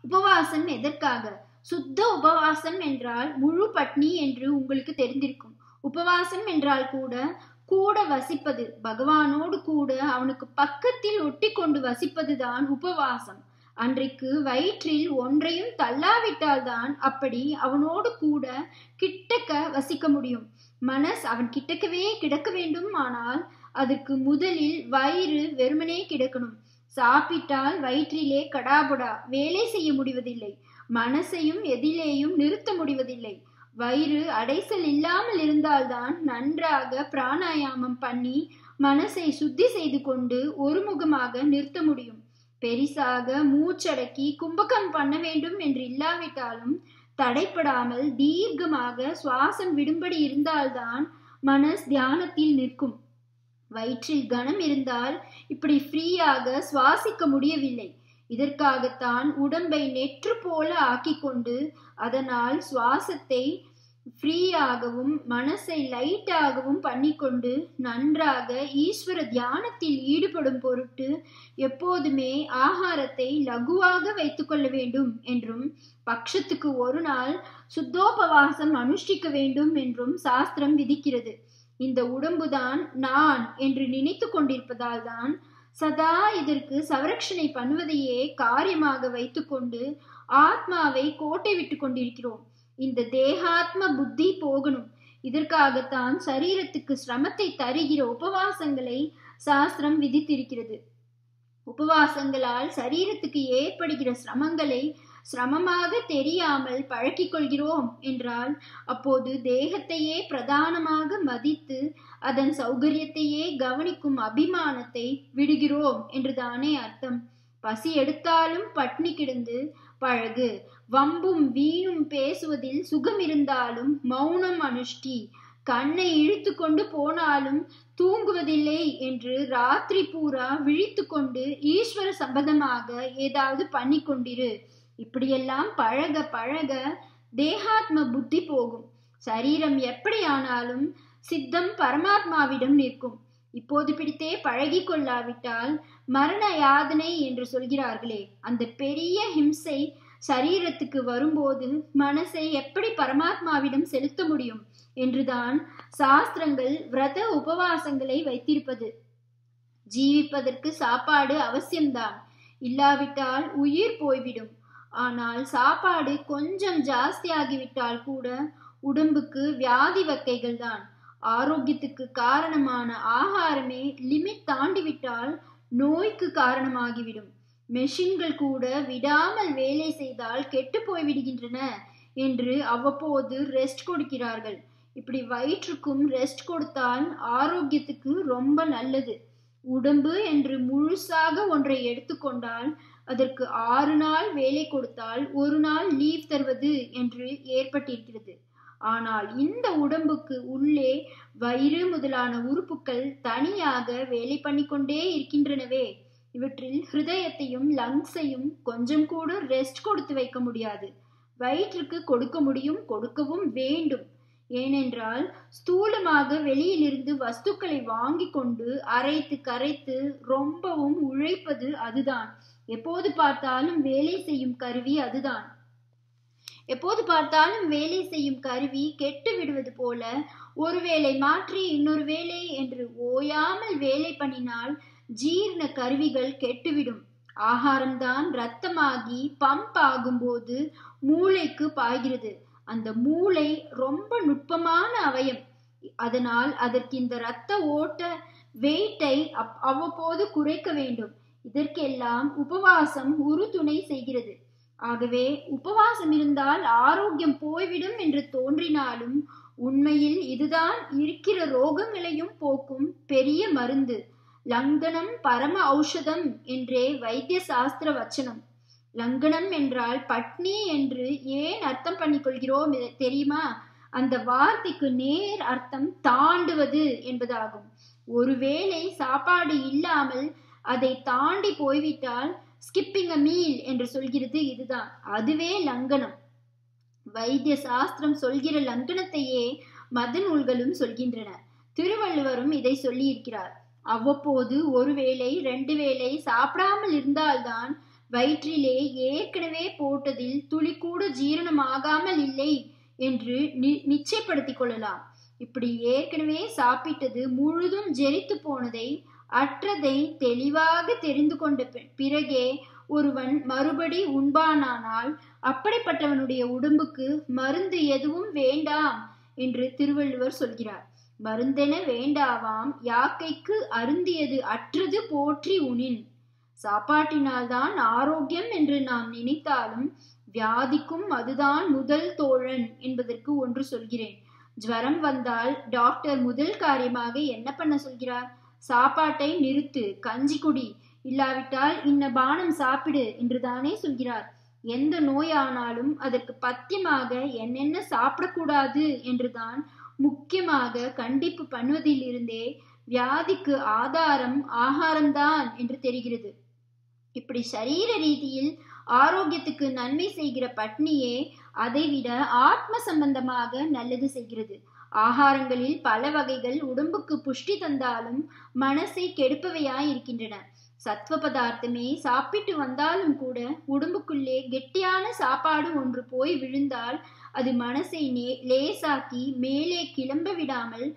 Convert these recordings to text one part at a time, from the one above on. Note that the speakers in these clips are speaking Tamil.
உபவாசம் எதற்காக? சுத்த உபவாசம் என்றால் முழு பட்னி என்று உங்களுக்கு தெரிந்திருக்கும். உபவாசம் என்றால் கூட கூட வசிப்பது, பகவானோடு கூட அவனுக்கு பக்கத்தில் ஒட்டி கொண்டு வசிப்பதுதான் உபவாசம். அன்றைக்கு வயிற்றில் ஒன்றையும் தள்ளாவிட்டால்தான் அப்படி அவனோடு கூட கிட்டக்க வசிக்க முடியும். மனஸ் அவன் கிட்டக்கவே கிடக்க வேண்டும். ஆனால் அதற்கு முதலில் வயிறு வெறுமனே கிடக்கணும். சாப்பிட்டால் வயிற்றிலே கடாபுடா வேலை செய்ய முடிவதில்லை. மனசையும் எதிலேயும் நிறுத்த முடிவதில்லை. வயிறு அடைசல் இல்லாமல் இருந்தால்தான் நன்றாக பிராணாயாமம் பண்ணி மனசை சுத்தி செய்து கொண்டு ஒருமுகமாக நிறுத்த முடியும். பெரிசாக மூச்சடக்கி கும்பகம் பண்ண வேண்டும் என்று இல்லாவிட்டாலும் தடைப்படாமல் தீர்க்கமாக சுவாசம் விடும்படி இருந்தால்தான் மனஸ் தியானத்தில் நிற்கும். வயிற்றில் கனம் இருந்தால் இப்படி ஃப்ரீயாக சுவாசிக்க முடியவில்லை. இதற்காகத்தான் உடம்பை நெற்று போல ஆக்கிக்கொண்டு அதனால் சுவாசத்தை ஃப்ரீயாகவும் மனசை லைட்டாகவும் பண்ணிக்கொண்டு நன்றாக ஈஸ்வர தியானத்தில் ஈடுபடும் பொருட்டு எப்போதுமே ஆகாரத்தை லகுவாக வைத்துக்கொள்ள வேண்டும் என்றும் பட்சத்துக்கு ஒரு நாள் சுத்தோபவாசம் அனுஷ்டிக்க வேண்டும் என்றும் சாஸ்திரம் விதிக்கிறது. இந்த உடம்புதான் நான் என்று நினைத்து கொண்டிருப்பதால் தான் சதா இதற்கு சவரட்சணை பண்ணுவதையே காரியமாக வைத்துக்கொண்டு ஆத்மாவை கோட்டை விட்டு கொண்டிருக்கிறோம். இந்த தேகாத்ம புத்தி போகணும். இதற்காகத்தான் சரீரத்துக்கு சிரமத்தை தருகிற உபவாசங்களை சாஸ்திரம் விதித்திருக்கிறது. உபவாசங்களால் சரீரத்துக்கு ஏற்படுகிற சிரமங்களை சிரமமாக தெரியாமல் பழக்கிக் கொள்கிறோம் என்றால் அப்போது தேகத்தையே பிரதானமாக மதித்து அதன் சௌகரியத்தையே கவனிக்கும் அபிமானத்தை விடுகிறோம் என்றுதானே அர்த்தம். பசி எடுத்தாலும் பட்னி கிடந்து பழகு. வம்பும் வீணும் பேசுவதில் சுகம் இருந்தாலும் மௌனம் அனுஷ்டி. கண்ணை இழுத்து கொண்டு போனாலும் தூங்குவதில்லை என்று ராத்திரி பூரா விழித்து கொண்டு ஈஸ்வர சம்பந்தமாக ஏதாவது பண்ணி கொண்டிரு. இப்படியெல்லாம் பழக பழக தேகாத்ம புத்தி போகும். சரீரம் எப்படி ஆனாலும் சித்தம் பரமாத்மாவிடம் நிற்கும். இப்போது பிடித்தே பழகி கொள்ளாவிட்டால் மரண யாதனை என்று சொல்கிறார்களே, அந்த பெரிய ஹிம்சை சரீரத்துக்கு வரும்போது மனசை எப்படி பரமாத்மாவிடம் செலுத்த முடியும் என்றுதான் சாஸ்திரங்கள் விரத உபவாசங்களை வைத்திருப்பது. ஜீவிப்பதற்கு சாப்பாடு அவசியம்தான், இல்லாவிட்டால் உயிர் போய்விடும். ஆனால் சாப்பாடு கொஞ்சம் ஜாஸ்தியாகிவிட்டால் கூட உடம்புக்கு வியாதி வக்கைகள் தான். ஆரோக்கியத்துக்கு காரணமான ஆகாரமே லிமிட் தாண்டிவிட்டால் நோய்க்கு காரணமாகிவிடும். மெஷின்கள் கூட விடாமல் வேலை செய்தால் கெட்டு போய்விடுகின்றன என்று அவ்வப்போது ரெஸ்ட் கொடுக்கிறார்கள். இப்படி வயிற்றுக்கும் ரெஸ்ட் கொடுத்தால் ஆரோக்கியத்துக்கு ரொம்ப நல்லது. உடம்பு என்று முழுசாக ஒன்றை எடுத்துக்கொண்டால் அதற்கு 6 நாள் வேலை கொடுத்தால் 1 நாள் லீவ் தருவது என்று ஏற்பட்டிருக்கிறது. ஆனால் இந்த உடம்புக்கு உள்ளே வயிறு முதலான உறுப்புகள் தனியாக வேலை பண்ணிக்கொண்டே இருக்கின்றனவே. இவற்றில் ஹிருதயத்தையும் லங்ஸையும் கொஞ்சம் கூட ரெஸ்ட் கொடுத்து வைக்க முடியாது. வயிற்றுக்கு கொடுக்க முடியும், கொடுக்கவும் வேண்டும். ஏனென்றால் ஸ்தூலமாக வெளியிலிருந்து வஸ்துக்களை வாங்கி கொண்டு அரைத்து கரைத்து ரொம்பவும் உழைப்பது அதுதான். எப்போது பார்த்தாலும் வேலை செய்யும் கருவி அதுதான். எப்போது பார்த்தாலும் வேலை செய்யும் கருவி கெட்டு விடுவது போல ஒரு வேலை மாற்றி இன்னொரு வேலை என்று ஓயாமல் வேலை பண்ணினால் ஜீரண கருவிகள் கெட்டுவிடும். ஆகாரம்தான் இரத்தமாகி பம்ப் ஆகும்போது மூளைக்கு பாய்கிறது. அந்த மூளை ரொம்ப நுட்பமான அவயம். அதனால் அதற்கு இந்த இரத்த ஓட்ட வெயிட்டை அவ்வப்போது குறைக்க வேண்டும். இதற்கெல்லாம் உபவாசம் உறுதுணை செய்கிறது. ஆகவே உபவாசம் இருந்தால் ஆரோக்கியம் போய்விடும் என்று தோன்றினாலும் உண்மையில் இதுதான் இருக்கிற ரோகங்களையும் போக்கும் பெரிய மருந்து. லங்கனம் பரம ஔஷதம் என்றே வைத்திய சாஸ்திர வச்சனம். லங்கனம் என்றால் பட்னி என்று ஏன் அர்த்தம் பண்ணிக்கொள்கிறோம் தெரியுமா? அந்த வார்த்தைக்கு நேர் அர்த்தம் தாண்டுவது என்பதாகும். ஒருவேளை சாப்பாடு இல்லாமல் அதை தாண்டி போய்விட்டால் ஸ்கிப்பிங் அ மீல் என்று சொல்கிறது இதுதான். அதுவே லங்கனம். வைத்திய சாஸ்திரம் சொல்கிற லங்கனத்தையே மத நூல்களும் சொல்கின்றன. திருவள்ளுவரும் இதை சொல்லி இருக்கிறார். அவ்வப்போது 1 வேளை 2 வேளை சாப்பிடாமல் இருந்தால்தான் வயிற்றிலே ஏற்கனவே போட்டதில் துளி கூட ஜீரணமாகாமல் இல்லை என்று நிச்சயப்படுத்திக் கொள்ளலாம். இப்படி ஏற்கனவே சாப்பிட்டது முழுதும் ஜெரித்து போனதை, அற்றதை தெளிவாக தெரிந்து கொண்ட பிறகே ஒருவன் மறுபடி உண்பானானால் அப்படிப்பட்டவனுடைய உடம்புக்கு மருந்து எதுவும் வேண்டாம் என்று திருவள்ளுவர் சொல்கிறார். மருந்தென வேண்டாவாம் யாக்கைக்கு அருந்தியது அற்றது போற்றி உணின். சாப்பாட்டினால்தான் ஆரோக்கியம் என்று நாம் நினைத்தாலும் வியாதிக்கும் அதுதான் முதல் தோழன் என்பதற்கு ஒன்று சொல்கிறேன். ஜுவரம் வந்தால் டாக்டர் முதல் காரியமாக என்ன பண்ண சொல்கிறார்? சாப்பாட்டை நிறுத்து, கஞ்சி குடி, இல்லாவிட்டால் இன்ன பானம் சாப்பிடு என்றுதானே சொல்கிறார். எந்த நோயானாலும் அதற்கு பத்தியமாக என்னென்ன சாப்பிடக்கூடாது என்றுதான் முக்கியமாக கண்டிப்பு பண்ணுவதிலிருந்தே வியாதிக்கு ஆதாரம் ஆகாரம்தான் என்று தெரிகிறது. இப்படி சரீர ரீதியில் ஆரோக்கியத்துக்கு நன்மை செய்கிற பட்னியே அதைவிட ஆத்ம சம்பந்தமாக நல்லது செய்கிறது. ஆகாரங்களில் பல வகைகள் உடம்புக்கு புஷ்டி தந்தாலும் மனசை கெடுப்பவையாய் இருக்கின்றன. சத்வ பதார்த்தமே சாப்பிட்டு வந்தாலும் கூட உடம்புக்குள்ளே கெட்டியான சாப்பாடு ஒன்று போய் விழுந்தால் அது மனசை லேசாக்கி மேலே கிளம்ப விடாமல்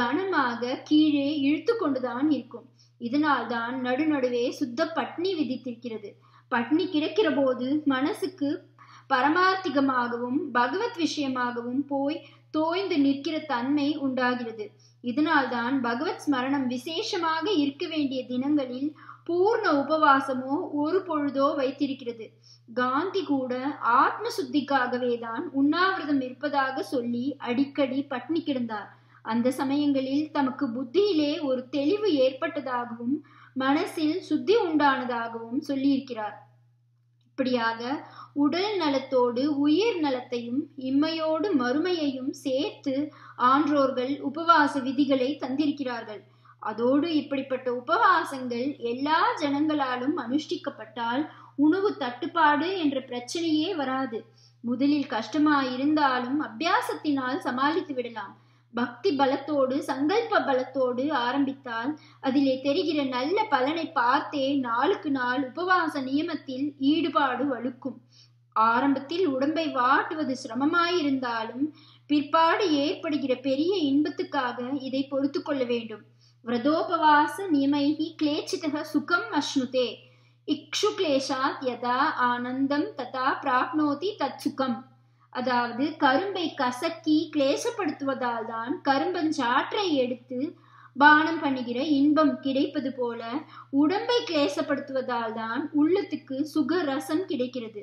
கனமாக கீழே இழுத்து கொண்டுதான் இருக்கும். இதனால்தான் நடுநடுவே சுத்த பட்னி விதித்திருக்கிறது. பட்னி கிடக்கிற போது மனசுக்கு பரமார்த்திகமாகவும் பகவத் விஷயமாகவும் போய் தோய்ந்து நிற்கிற தன்மை உண்டாகிறது. இதனால்தான் பகவத் ஸ்மரணம் விசேஷமாக இருக்க வேண்டிய தினங்களில் பூர்ண உபவாசமோ ஒரு பொழுதோ வைத்திருக்கிறது. காந்தி கூட ஆத்ம சுத்திக்காகவே தான் உண்ணாவிரதம் இருப்பதாக சொல்லி அடிக்கடி பட்னி கிடந்தார். அந்த சமயங்களில் தமக்கு புத்தியிலே ஒரு தெளிவு ஏற்பட்டதாகவும் மனசில் சுத்தி உண்டானதாகவும் சொல்லியிருக்கிறார். இப்படியாக உடல் நலத்தோடு உயிர் நலத்தையும் இம்மையோடு மறுமையையும் சேர்த்து ஆன்றோர்கள் உபவாச விதிகளை தந்திருக்கிறார்கள். அதோடு இப்படிப்பட்ட உபவாசங்கள் எல்லா ஜனங்களாலும் அனுஷ்டிக்கப்பட்டால் உணவு தட்டுப்பாடு என்ற பிரச்சனையே வராது. முதலில் கஷ்டமாயிருந்தாலும் அபியாசத்தினால் சமாளித்து விடலாம். பக்தி பலத்தோடு சங்கல்ப பலத்தோடு ஆரம்பித்தால் அதிலே தெரிகிற நல்ல பலனை பார்த்தே நாளுக்கு நாள் உபவாச நியமத்தில் ஈடுபாடு வலுக்கும். ஆரம்பத்தில் உடம்பை வாட்டுவது சிரமமாயிருந்தாலும் பிற்பாடு ஏற்படுகிற பெரிய இன்பத்துக்காக இதை பொறுத்து கொள்ள வேண்டும். விரதோபவாச நியமைஹி கிளேச்சிதக சுகம் அஷ்ணுதே இக்ஷு கிளேஷாத் யதா ஆனந்தம் ததா பிராப்னோதி தத் சுகம். அதாவது கரும்பை கசக்கி கிளேசப்படுத்துவதால் தான் கரும்பஞ்சாற்றை எடுத்து பானம் பண்ணுகிற இன்பம் கிடைப்பது போல உடம்பை கிளேசப்படுத்துவதால் தான் உள்ளத்துக்கு சுக ரசம் கிடைக்கிறது.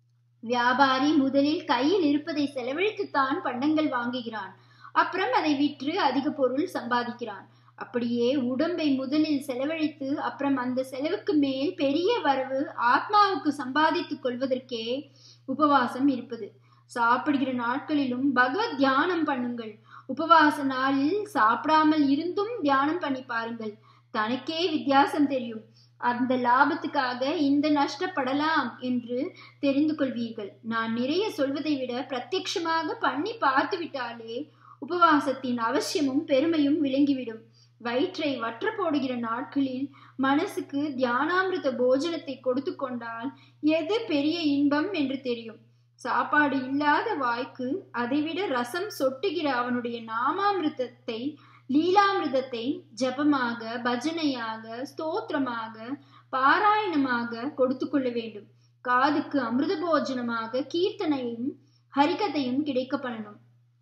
வியாபாரி முதலில் கையில் இருப்பதை செலவழித்துத்தான் பண்டங்கள் வாங்குகிறான். அப்புறம் அதை விற்று அதிக பொருள் சம்பாதிக்கிறான். அப்படியே உடம்பை முதலில் செலவழித்து அப்புறம் அந்த செலவுக்கு மேல் பெரிய வரவு ஆத்மாவுக்கு சம்பாதித்துக் கொள்வதற்கே உபவாசம் இருப்பது. சாப்பிடுகிற நாட்களிலும் பகவத் தியானம் பண்ணுங்கள். உபவாச நாளில் சாப்பிடாமல் இருந்தும் தியானம் பண்ணி பாருங்கள். தனக்கே வித்தியாசம் தெரியும். அந்த லாபத்துக்காக இந்த நஷ்டப்படலாம் என்று தெரிந்து கொள்வீர்கள். நான் நிறைய சொல்வதை விட பிரத்யட்சமாக பண்ணி பார்த்து விட்டாலே உபவாசத்தின் அவசியமும் பெருமையும் விளங்கிவிடும். வயிற்றை வற்ற போடுகிற நாட்களில் மனசுக்கு தியானாமிருத போஜனத்தை கொடுத்து கொண்டால் எது பெரிய இன்பம் என்று தெரியும். சாப்பாடு இல்லாத வாய்க்கு அதைவிட ரசம் சொட்டுகிற அவனுடைய நாமாமிருதத்தை லீலாமிருதத்தை ஜபமாக பஜனையாக ஸ்தோத்திரமாக பாராயணமாக கொடுத்து கொள்ள வேண்டும். காதுக்கு அமிர்த போஜனமாக கீர்த்தனையும் ஹரிகதையும் கிடைக்க பண்ணணும்.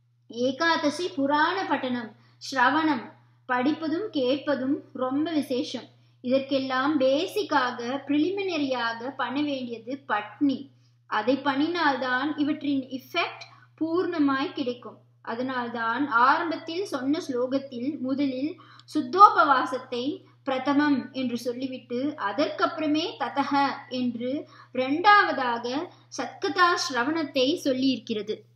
ஏகாதசி புராண பட்டணம் ஸ்ரவணம் படிப்பதும் கேட்பதும் ரொம்ப விசேஷம். இதற்கெல்லாம் பேசிக்காக பிரிலிமினரியாக பண்ண வேண்டியது பட்னி. அதை பண்ணினால்தான் இவற்றின் இஃபெக்ட் பூர்ணமாய் கிடைக்கும். அதனால்தான் ஆரம்பத்தில் சொன்ன ஸ்லோகத்தில் முதலில் சுத்தோபவாசத்தை பிரதமம் என்று சொல்லிவிட்டு அதற்கப்புறமே ததக என்று இரண்டாவதாக சத்கதா ஸ்ரவணத்தை சொல்லி இருக்கிறது.